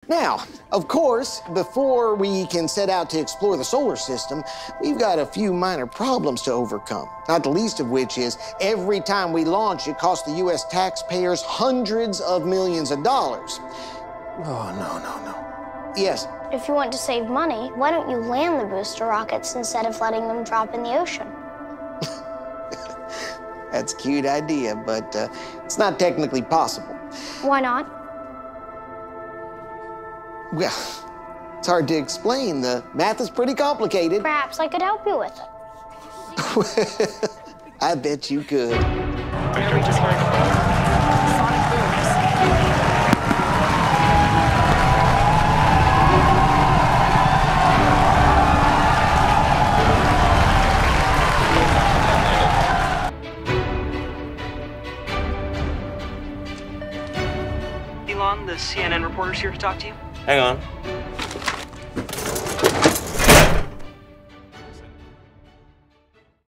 Now, of course, before we can set out to explore the solar system, we've got a few minor problems to overcome. Not the least of which is every time we launch, it costs the U.S. taxpayers hundreds of millions of dollars. Oh, no. Yes? If you want to save money, why don't you land the booster rockets instead of letting them drop in the ocean? That's a cute idea, but it's not technically possible. Why not? Well, it's hard to explain. The math is pretty complicated. Perhaps I could help you with it. I bet you could. We just heard sonic booms. Elon, the CNN reporter's here to talk to you. Hang on.